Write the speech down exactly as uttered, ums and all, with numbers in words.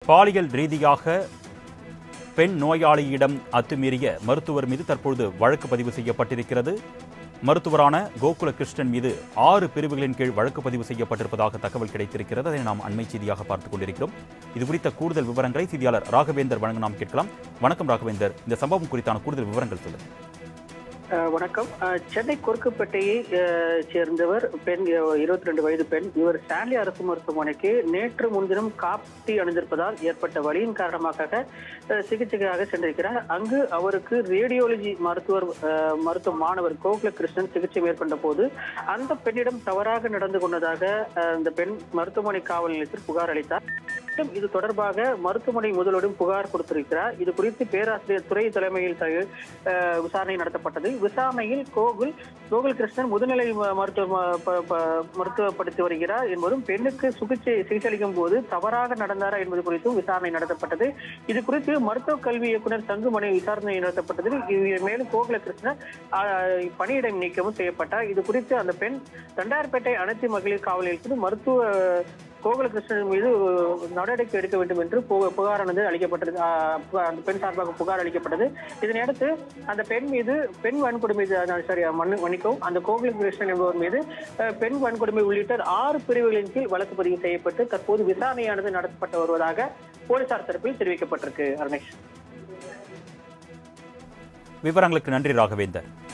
பாலியல் ரீதியாக பெண் நோயாளியிடம் அத்துமீறிய மருத்துவர் மீது தற்பொழுது வழக்கு பதிவு செய்யப்பட்டிருக்கிறது. மருத்துவரான கோகுல கிருஷ்ணன் மீது ஆறு பிரிவுகளின் கீழ் வழக்கு பதிவு செய்யப்பட்டிருப்பதாக தகவல் கிடைத்திருக்கிறது. அதை நாம் அண்மை செய்தியாக பார்த்துக் கொண்டிருக்கிறோம். இது குறித்த கூடுதல் விவரங்களை செய்தியாளர் ராகவேந்தர் வழங்க நாம் கேட்கலாம். வணக்கம் ராகவேந்தர், இந்த சம்பவம் குறித்தான கூடுதல் விவரங்கள் சொல்லுங்கள். வணக்கம். சென்னை கொருக்குப்பேட்டையை சேர்ந்தவர் பெண், இருபத்தி ரெண்டு வயது பெண். இவர் ஸ்டான்லி அரசு மருத்துவமனைக்கு நேற்று முன்தினம் காப்பி அணிந்திருப்பதால் ஏற்பட்ட வலியின் காரணமாக சிகிச்சைக்காக சென்றிருக்கிறார். அங்கு அவருக்கு ரேடியோலஜி மருத்துவர் மருத்துவ மாணவர் கோகுல கிருஷ்ணன் சிகிச்சை மேற்கொண்ட போது அந்த பெண்ணிடம் தவறாக நடந்து கொண்டதாக அந்த பெண் மருத்துவமனை காவல் நிலையத்தில் புகார் அளித்தார். இது தொடர்பாக மருத்துவமனை முதல்வரிடம் புகார் கொடுத்திருக்கிறார். இது குறித்து பேராசிரியர் துறை தலைமையில் விசாரணை நடத்தப்பட்டது. விசாரணையில் கோகுல் கோகுல் கிருஷ்ணன் முதுநிலை மருத்துவ மருத்துவப்படுத்தி வருகிறார் என்பதும் பெண்ணுக்கு சிகிச்சை சிகிச்சை அளிக்கும் போது தவறாக நடந்தாரா என்பது குறித்தும் விசாரணை நடத்தப்பட்டது. இது குறித்து மருத்துவ கல்வி இயக்குநர் தங்குமணி விசாரணை நடத்தப்பட்டது. மேலும் கோகுல கிருஷ்ணன் பணியிடம் நீக்கமும் செய்யப்பட்டார். இது குறித்து அந்த பெண் தண்டார்பேட்டை அனைத்து மகளிர் காவல் நிலையத்தில் மருத்துவ கோகுல கிருஷ்ணன் மீது நடவடிக்கை எடுக்க வேண்டும் என்று புகாரானது அளிக்கப்பட்டது. அந்த பெண் சார்பாக புகார் அளிக்கப்பட்டது. இதனையடுத்து அந்த பெண் மீது பெண் வன்கொடுமை சரி மன்னிக்கவும் அந்த கோகுல கிருஷ்ணன் என்பவர் மீது பெண் வன்கொடுமை உள்ளிட்ட ஆறு பிரிவுகளின் கீழ் வழக்கு பதிவு செய்யப்பட்டு தற்போது விசாரணையானது நடத்தப்பட்டு வருவதாக போலீசார் தரப்பில் தெரிவிக்கப்பட்டிருக்கு. அருணேஷ், விவரங்களுக்கு நன்றி ராகவேந்தர்.